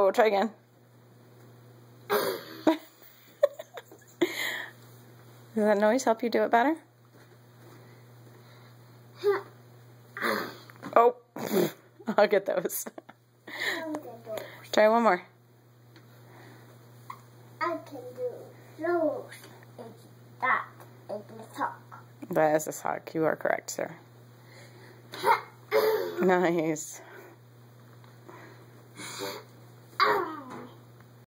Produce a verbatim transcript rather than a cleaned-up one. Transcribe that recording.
Oh, try again. Does that noise help you do it better? Oh, I'll get those. Try one more. I can do those. It's that. It's a sock. That is a sock. You are correct, sir. Nice.